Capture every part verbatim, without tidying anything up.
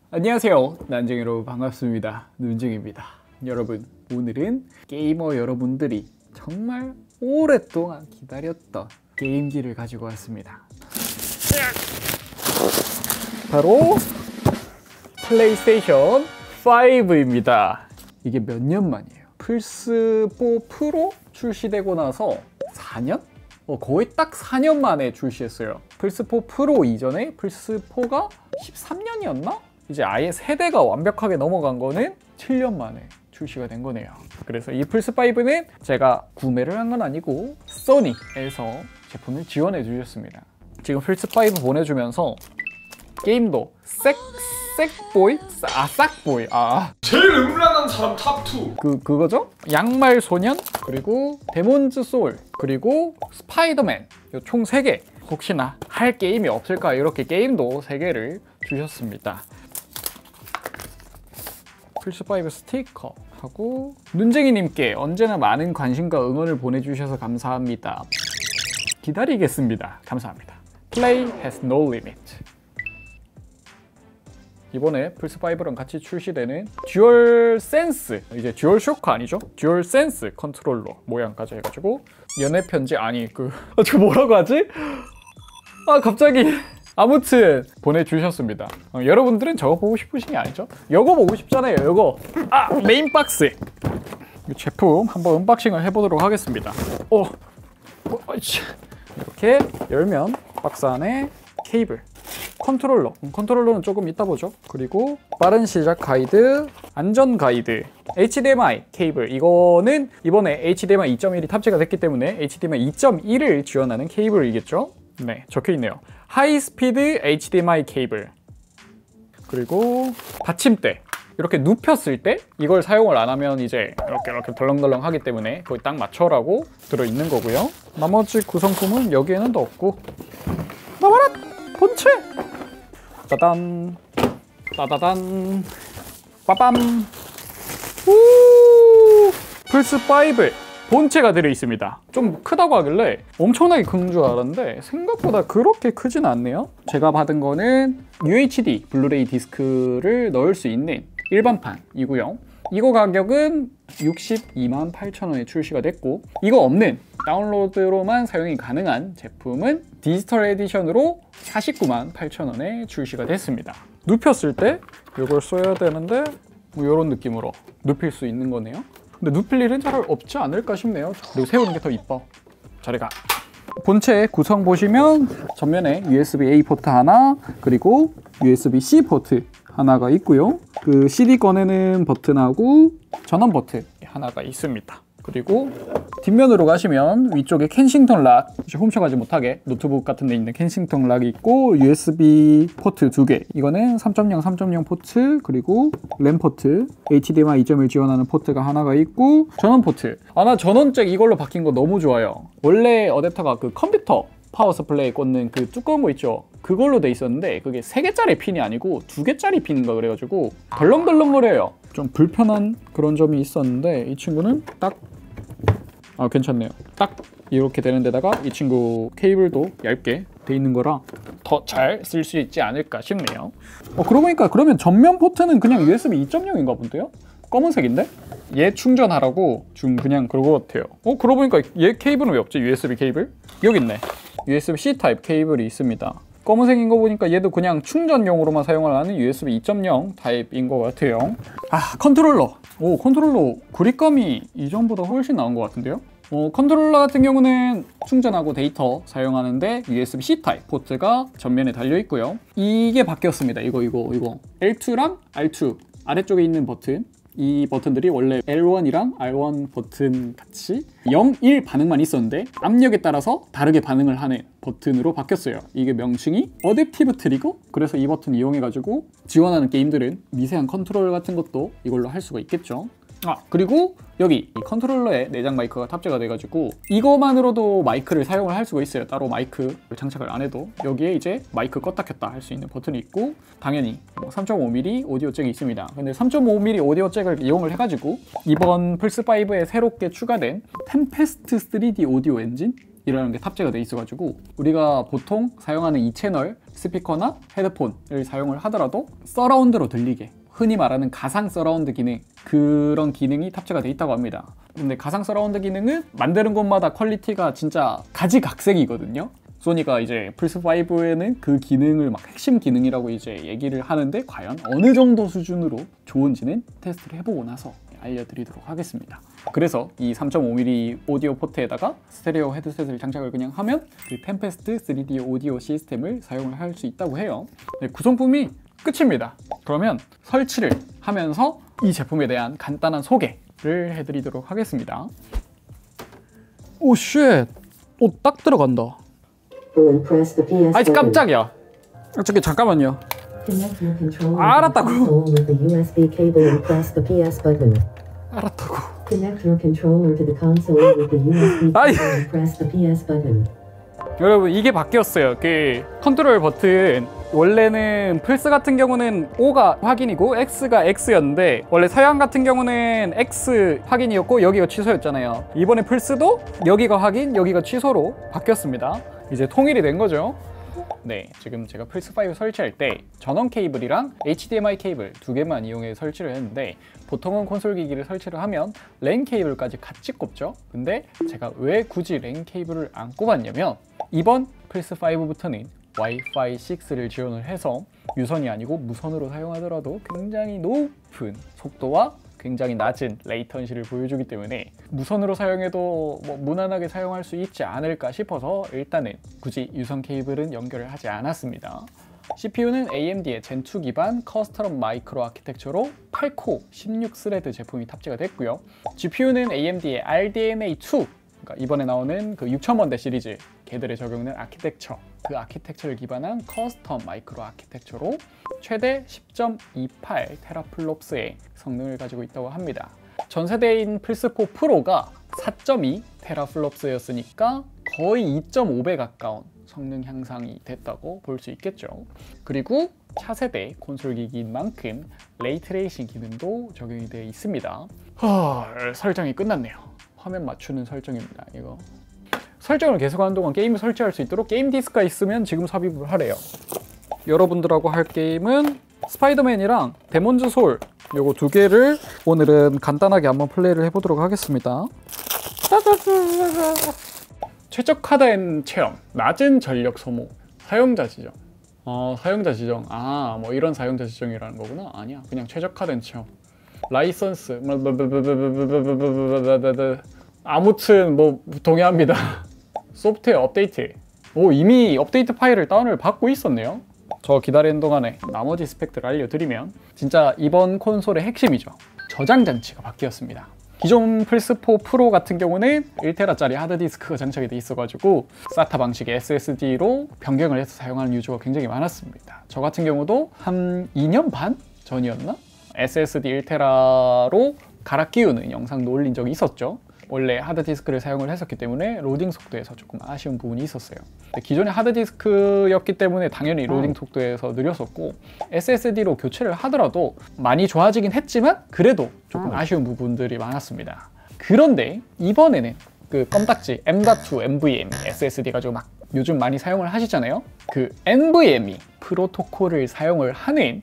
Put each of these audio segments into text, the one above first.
안녕하세요, 난쟁이 여러분, 반갑습니다. 눈쟁입니다. 여러분, 오늘은 게이머 여러분들이 정말 오랫동안 기다렸던 게임기를 가지고 왔습니다. 바로 플레이스테이션 파이브입니다. 이게 몇 년 만이에요? 플스포 프로 출시되고 나서 사 년? 어, 거의 딱 사 년 만에 출시했어요. 플스포 프로 이전에 플스포가 십삼 년이었나? 이제 아예 세대가 완벽하게 넘어간 거는 칠 년 만에 출시가 된 거네요. 그래서 이 플스파이브는 제가 구매를 한 건 아니고 소니에서 제품을 지원해 주셨습니다. 지금 플스파이브 보내주면서 게임도 색, 색보이? 아, 싹보이. 아. 제일 음란한 사람 탑 투. 그, 그거죠? 양말 소년, 그리고 데몬즈 소울, 그리고 스파이더맨. 요 총 세 개. 혹시나 할 게임이 없을까 이렇게 게임도 세 개를 주셨습니다. 플스파이브 스티커 하고, 눈쟁이님께 언제나 많은 관심과 응원을 보내주셔서 감사합니다. 기다리겠습니다. 감사합니다. Play has no limit. 이번에 플스파이브랑 같이 출시되는 듀얼 센스, 이제 듀얼 쇼크 아니죠? 듀얼 센스 컨트롤러 모양까지 해가지고 연애 편지, 아니 그 저 뭐라고 하지? 아 갑자기 아무튼 보내주셨습니다. 어, 여러분들은 저거 보고 싶으신 게 아니죠? 요거 보고 싶잖아요, 요거. 아, 메인 박스. 이 제품 한번 언박싱을 해보도록 하겠습니다. 오, 어, 이렇게 열면 박스 안에 케이블, 컨트롤러, 컨트롤러는 조금 이따 보죠. 그리고 빠른 시작 가이드, 안전 가이드, 에이치디엠아이 케이블. 이거는 이번에 에이치디엠아이 이 점 일이 탑재가 됐기 때문에 에이치디엠아이 이 점 일을 지원하는 케이블이겠죠. 네, 적혀있네요. 하이스피드 에이치디엠아이 케이블. 그리고 받침대. 이렇게 눕혔을 때 이걸 사용을 안 하면 이제 이렇게 이렇게 덜렁덜렁 하기 때문에 거기 딱 맞춰라고 들어있는 거고요. 나머지 구성품은 여기에는 더 없고, 나와라! 본체! 짜단! 따다단! 빠밤! 우! 플스파이브 본체가 들어있습니다. 좀 크다고 하길래 엄청나게 큰 줄 알았는데 생각보다 그렇게 크진 않네요. 제가 받은 거는 유에이치디 블루레이 디스크를 넣을 수 있는 일반판이고요. 이거 가격은 육십이만 팔천 원에 출시가 됐고, 이거 없는 다운로드로만 사용이 가능한 제품은 디지털 에디션으로 사십구만 팔천 원에 출시가 됐습니다. 눕혔을 때 이걸 써야 되는데 뭐 이런 느낌으로 눕힐 수 있는 거네요. 근데 눕힐 일은 잘 없지 않을까 싶네요. 그리고 세우는 게 더 이뻐. 저리 가. 본체 구성 보시면 전면에 유에스비 에이 포트 하나, 그리고 유에스비 씨 포트 하나가 있고요. 그 씨디 꺼내는 버튼하고 전원 버튼 하나가 있습니다. 그리고 뒷면으로 가시면 위쪽에 켄싱턴 락, 훔쳐가지 못하게 노트북 같은 데 있는 켄싱턴 락이 있고, 유에스비 포트 두 개, 이거는 삼 점 영, 삼 점 영 포트, 그리고 램 포트, 에이치디엠아이 이 점 일 지원하는 포트가 하나가 있고, 전원 포트. 아, 나 전원잭 이걸로 바뀐 거 너무 좋아요. 원래 어댑터가 그 컴퓨터 파워 서플라이 꽂는 그 두꺼운 거 있죠? 그걸로 돼 있었는데 그게 세 개짜리 핀이 아니고 두 개짜리 핀인가 그래가지고 덜렁덜렁거려요. 좀 불편한 그런 점이 있었는데 이 친구는 딱, 아 괜찮네요. 딱 이렇게 되는 데다가 이 친구 케이블도 얇게 돼 있는 거라 더 잘 쓸 수 있지 않을까 싶네요. 어, 그러고 보니까 그러면 전면 포트는 그냥 유에스비 이 점 영인가 본데요? 검은색인데? 얘 충전하라고 좀 그냥 그런 것 같아요. 어, 그러고 보니까 얘 케이블은 왜 없지? 유에스비 케이블? 여기 있네. 유에스비 씨 타입 케이블이 있습니다. 검은색인 거 보니까 얘도 그냥 충전용으로만 사용을 하는 유에스비 이 점 영 타입인 것 같아요. 아, 컨트롤러. 오, 컨트롤러 그립감이 이전보다 훨씬 나은 것 같은데요? 어, 컨트롤러 같은 경우는 충전하고 데이터 사용하는데 유에스비 씨 타입 포트가 전면에 달려 있고요. 이게 바뀌었습니다. 이거 이거 이거 엘 투랑 알 투 아래쪽에 있는 버튼, 이 버튼들이 원래 엘 원이랑 알 원 버튼 같이 영, 일 반응만 있었는데 압력에 따라서 다르게 반응을 하는 버튼으로 바뀌었어요. 이게 명칭이 어댑티브 트리거? 그래서 이 버튼 이용해가지고 지원하는 게임들은 미세한 컨트롤 같은 것도 이걸로 할 수가 있겠죠. 아, 그리고 여기 이 컨트롤러에 내장 마이크가 탑재가 돼가지고 이거만으로도 마이크를 사용을 할 수가 있어요. 따로 마이크를 장착을 안 해도 여기에 이제 마이크 껐다 켰다 할 수 있는 버튼이 있고, 당연히 삼 점 오 밀리미터 오디오 잭이 있습니다. 근데 삼 점 오 밀리미터 오디오 잭을 이용을 해가지고 이번 플스파이브에 새롭게 추가된 템페스트 쓰리디 오디오 엔진? 이라는 게 탑재가 돼 있어가지고 우리가 보통 사용하는 이 채널 스피커나 헤드폰을 사용을 하더라도 서라운드로 들리게, 흔히 말하는 가상 서라운드 기능, 그런 기능이 탑재가 돼 있다고 합니다. 근데 가상 서라운드 기능은 만드는 곳마다 퀄리티가 진짜 가지각색이거든요. 소니가 이제 플스오에는 그 기능을 막 핵심 기능이라고 이제 얘기를 하는데 과연 어느 정도 수준으로 좋은지는 테스트를 해보고 나서 알려드리도록 하겠습니다. 그래서 이 삼 점 오 밀리미터 오디오 포트에다가 스테레오 헤드셋을 장착을 그냥 하면 그 템페스트 쓰리디 오디오 시스템을 사용을 할 수 있다고 해요. 네, 구성품이 끝입니다. 그러면 설치를 하면서 이 제품에 대한 간단한 소개를 해드리도록 하겠습니다. 오 쉣! 오, 딱 들어간다. 아이 깜짝이야. 저기 잠깐만요. 알았다고. 알았다고. 아이. 여러분 이게 바뀌었어요. 그 컨트롤 버튼 원래는 플스 같은 경우는 O가 확인이고 X가 X였는데 원래 서양 같은 경우는 X 확인이었고 여기가 취소였잖아요. 이번에 플스도 여기가 확인, 여기가 취소로 바뀌었습니다. 이제 통일이 된 거죠. 네, 지금 제가 플스오 설치할 때 전원 케이블이랑 에이치디엠아이 케이블 두 개만 이용해 설치를 했는데 보통은 콘솔 기기를 설치를 하면 랜 케이블까지 같이 꼽죠. 근데 제가 왜 굳이 랜 케이블을 안 꼽았냐면 이번 플스오부터는 와이파이 식스를 지원을 해서 유선이 아니고 무선으로 사용하더라도 굉장히 높은 속도와 굉장히 낮은 레이턴시를 보여주기 때문에 무선으로 사용해도 뭐 무난하게 사용할 수 있지 않을까 싶어서 일단은 굳이 유선 케이블은 연결을 하지 않았습니다. 씨피유는 에이엠디의 젠 투 기반 커스텀 마이크로 아키텍처로 팔 코어 십육 스레드 제품이 탑재가 됐고요. 지피유는 에이엠디의 알디엠에이 투, 그러니까 이번에 나오는 그 육천 번대 시리즈 걔들에 적용된 아키텍처, 그 아키텍처를 기반한 커스텀 마이크로 아키텍처로 최대 십 점 이팔 테라플롭스의 성능을 가지고 있다고 합니다. 전 세대인 플스사 프로가 사 점 이 테라플롭스였으니까 거의 이 점 오 배 가까운 성능 향상이 됐다고 볼 수 있겠죠. 그리고 차세대 콘솔 기기인 만큼 레이트레이싱 기능도 적용이 되어 있습니다. 하, 설정이 끝났네요. 화면 맞추는 설정입니다. 이거 설정을 계속하는 동안 게임을 설치할 수 있도록 게임 디스크가 있으면 지금 삽입을 하래요. 여러분들하고 할 게임은 스파이더맨이랑 데몬즈 소울 요거 두 개를 오늘은 간단하게 한번 플레이를 해보도록 하겠습니다. 최적화된 체험, 낮은 전력 소모, 사용자 지정. 어, 사용자 지정. 아, 뭐 이런 사용자 지정이라는 거구나. 아니야, 그냥 최적화된 체험. 라이선스. 아무튼 뭐 동의합니다. 소프트웨어 업데이트. 오, 이미 업데이트 파일을 다운을 받고 있었네요. 저 기다리는 동안에 나머지 스펙들을 알려드리면 진짜 이번 콘솔의 핵심이죠. 저장 장치가 바뀌었습니다. 기존 플스사 프로 같은 경우는 일 테라짜리 하드디스크가 장착이 돼 있어가지고 사타 방식의 에스에스디로 변경을 해서 사용하는 유저가 굉장히 많았습니다. 저 같은 경우도 한 이 년 반 전이었나? 에스에스디 일 테라로 갈아 끼우는 영상도 올린 적이 있었죠. 원래 하드디스크를 사용을 했었기 때문에 로딩 속도에서 조금 아쉬운 부분이 있었어요. 기존의 하드디스크였기 때문에 당연히 로딩 속도에서 느렸었고 에스에스디로 교체를 하더라도 많이 좋아지긴 했지만 그래도 조금 아쉬운 부분들이 많았습니다. 그런데 이번에는 그 껌딱지 엠 닷 투 엔브이엠이 에스에스디 가지고 막 요즘 많이 사용을 하시잖아요. 그 엔브이엠이 프로토콜을 사용을 하는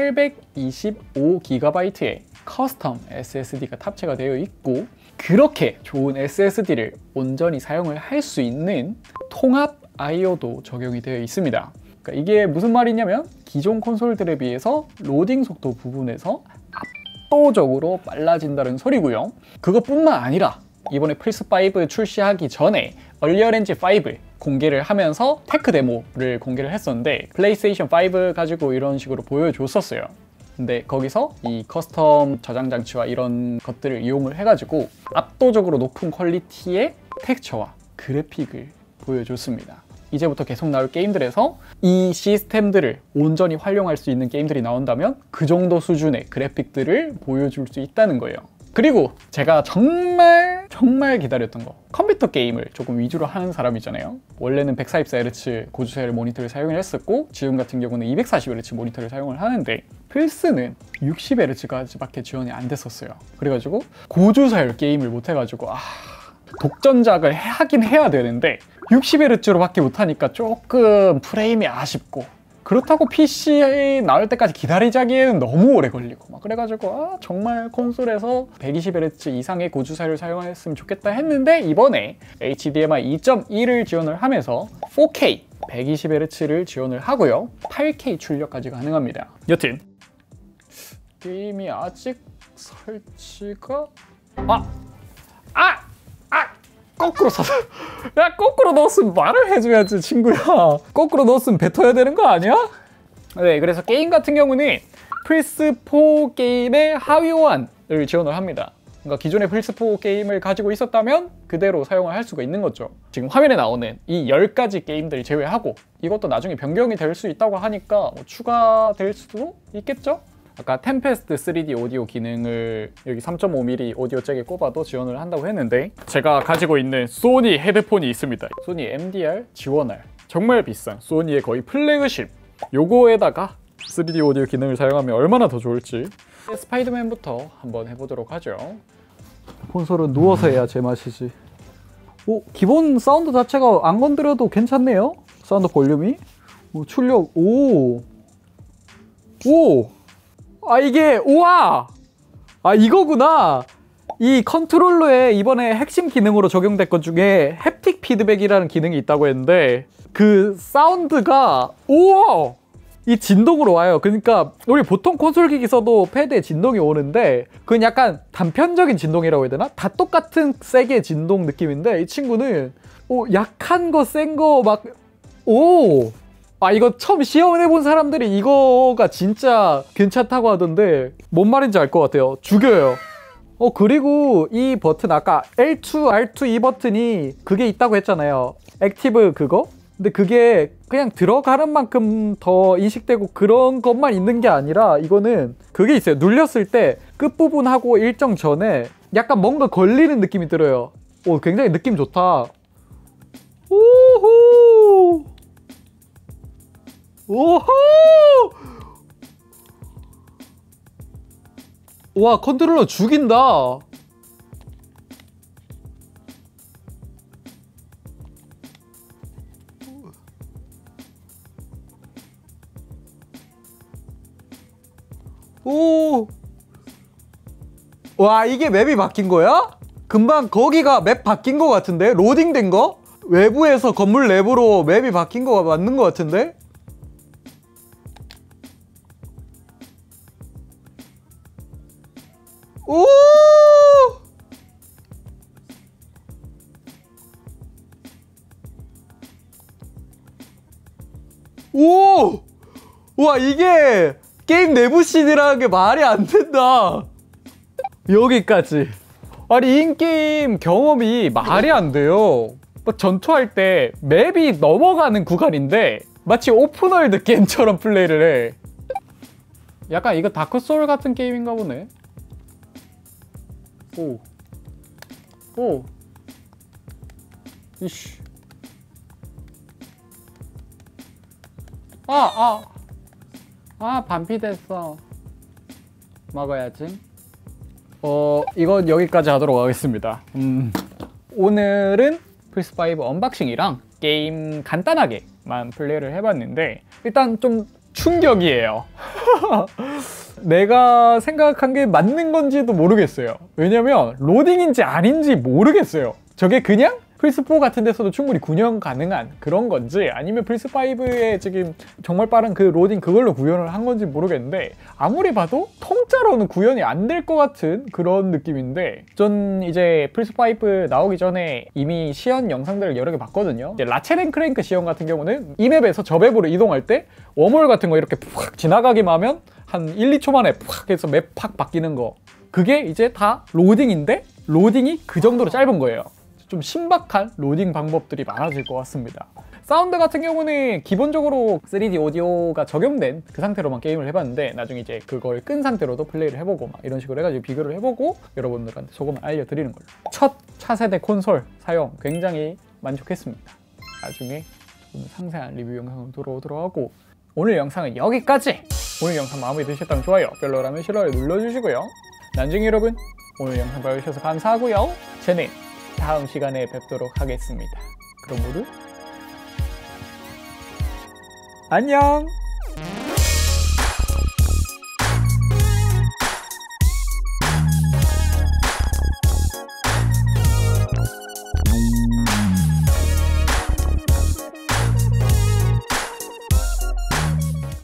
팔백이십오 기가바이트의 커스텀 에스에스디가 탑재가 되어 있고 그렇게 좋은 에스에스디를 온전히 사용을 할 수 있는 통합 아이오도 적용이 되어 있습니다. 그러니까 이게 무슨 말이냐면 기존 콘솔들에 비해서 로딩 속도 부분에서 압도적으로 빨라진다는 소리고요. 그것뿐만 아니라 이번에 플스오 출시하기 전에 얼리어렌지 오 공개를 하면서 테크 데모를 공개를 했었는데 플레이스테이션 오 가지고 이런 식으로 보여줬었어요. 근데 거기서 이 커스텀 저장 장치와 이런 것들을 이용을 해가지고 압도적으로 높은 퀄리티의 텍스처와 그래픽을 보여줬습니다. 이제부터 계속 나올 게임들에서 이 시스템들을 온전히 활용할 수 있는 게임들이 나온다면 그 정도 수준의 그래픽들을 보여줄 수 있다는 거예요. 그리고 제가 정말 정말 기다렸던 거, 컴퓨터 게임을 조금 위주로 하는 사람이잖아요. 원래는 백사십사 헤르츠 고주사율 모니터를 사용을 했었고 지금 같은 경우는 이백사십 헤르츠 모니터를 사용을 하는데 플스는 육십 헤르츠까지밖에 지원이 안 됐었어요. 그래가지고 고주사율 게임을 못 해가지고 아 독전작을 하긴 해야 되는데 육십 헤르츠로 밖에 못하니까 조금 프레임이 아쉽고, 그렇다고 피씨에 나올 때까지 기다리자기에는 너무 오래 걸리고 막 그래가지고 아 정말 콘솔에서 백이십 헤르츠 이상의 고주사를 사용했으면 좋겠다 했는데, 이번에 에이치디엠아이 이 점 일을 지원을 하면서 포케이 백이십 헤르츠를 지원을 하고요, 팔 케이 출력까지 가능합니다. 여튼 게임이 아직 설치가 아! 아! 아! 거꾸로 사 야, 거꾸로 넣었으면 말을 해줘야지 친구야. 거꾸로 넣었으면 뱉어야 되는 거 아니야? 네, 그래서 게임 같은 경우는 플스포 게임의 하위 호환을 지원을 합니다. 그러니까 기존의 플스포 게임을 가지고 있었다면 그대로 사용을 할 수가 있는 거죠. 지금 화면에 나오는 이 열 가지 게임들 제외하고, 이것도 나중에 변경이 될 수 있다고 하니까 뭐 추가될 수도 있겠죠? 아까 템페스트 쓰리디 오디오 기능을 여기 삼 점 오 밀리미터 오디오 잭에 꼽아도 지원을 한다고 했는데, 제가 가지고 있는 소니 헤드폰이 있습니다. 소니 엠디알 지원할 정말 비싼 소니의 거의 플래그십, 요거에다가 쓰리디 오디오 기능을 사용하면 얼마나 더 좋을지 스파이더맨부터 한번 해보도록 하죠. 콘솔은 누워서 해야 제맛이지. 오, 기본 사운드 자체가 안 건드려도 괜찮네요. 사운드 볼륨이 오, 출력 오 오! 아 이게 우와! 아 이거구나! 이 컨트롤러에 이번에 핵심 기능으로 적용된 것 중에 햅틱 피드백이라는 기능이 있다고 했는데, 그 사운드가 우와! 이 진동으로 와요. 그러니까 우리 보통 콘솔 기기 써도 패드에 진동이 오는데 그건 약간 단편적인 진동이라고 해야 되나? 다 똑같은 세게 진동 느낌인데, 이 친구는 오, 약한 거 센 거 막 오! 아 이거 처음 시험해본 사람들이 이거가 진짜 괜찮다고 하던데 뭔 말인지 알 것 같아요. 죽여요. 어 그리고 이 버튼 아까 엘 투, 알 투 이 버튼이 그게 있다고 했잖아요. 액티브 그거? 근데 그게 그냥 들어가는 만큼 더 인식되고 그런 것만 있는 게 아니라, 이거는 그게 있어요. 눌렸을 때 끝부분하고 일정 전에 약간 뭔가 걸리는 느낌이 들어요. 오 굉장히 느낌 좋다. 오호! 오호! 와 컨트롤러 죽인다. 오! 와 이게 맵이 바뀐 거야? 금방 거기가 맵 바뀐 거 같은데? 로딩된 거? 외부에서 건물 내부로 맵이 바뀐 거 맞는 거 같은데? 오! 오! 와 이게 게임 내부 씨디라는 게 말이 안 된다. 여기까지. 아니 인게임 경험이 말이 안 돼요. 전투할 때 맵이 넘어가는 구간인데 마치 오픈월드 게임처럼 플레이를 해. 약간 이거 다크소울 같은 게임인가 보네. 오. 오. 이씨. 아, 아. 아, 반피됐어. 먹어야지. 어, 이건 여기까지 하도록 하겠습니다. 음. 오늘은 플스오 언박싱이랑 게임 간단하게만 플레이를 해봤는데, 일단 좀 충격이에요. 내가 생각한 게 맞는 건지도 모르겠어요. 왜냐면 로딩인지 아닌지 모르겠어요. 저게 그냥 플스포 같은 데서도 충분히 구현 가능한 그런 건지, 아니면 플스오에 지금 정말 빠른 그 로딩 그걸로 구현을 한 건지 모르겠는데, 아무리 봐도 통짜로는 구현이 안 될 것 같은 그런 느낌인데, 전 이제 플스오 나오기 전에 이미 시연 영상들을 여러 개 봤거든요. 이제 라체렌 크랭크 시연 같은 경우는 이 맵에서 저 맵으로 이동할 때 워몰 같은 거 이렇게 푹 지나가기만 하면 한 일, 이 초 만에 푹 해서 맵 팍 바뀌는 거, 그게 이제 다 로딩인데 로딩이 그 정도로 짧은 거예요. 좀 신박한 로딩 방법들이 많아질 것 같습니다. 사운드 같은 경우는 기본적으로 쓰리디 오디오가 적용된 그 상태로만 게임을 해봤는데, 나중에 이제 그걸 끈 상태로도 플레이를 해보고 막 이런 식으로 해가지고 비교를 해보고 여러분들한테 조금 알려드리는 걸로. 첫 차세대 콘솔 사용 굉장히 만족했습니다. 나중에 좀 상세한 리뷰 영상으로 들어오도록 하고, 오늘 영상은 여기까지! 오늘 영상 마음에 드셨다면 좋아요, 별로라면 싫어요 눌러주시고요. 난쟁이 여러분, 오늘 영상 봐주셔서 감사하고요. 쟤는 다음 시간에 뵙도록 하겠습니다. 그럼 모두 안녕!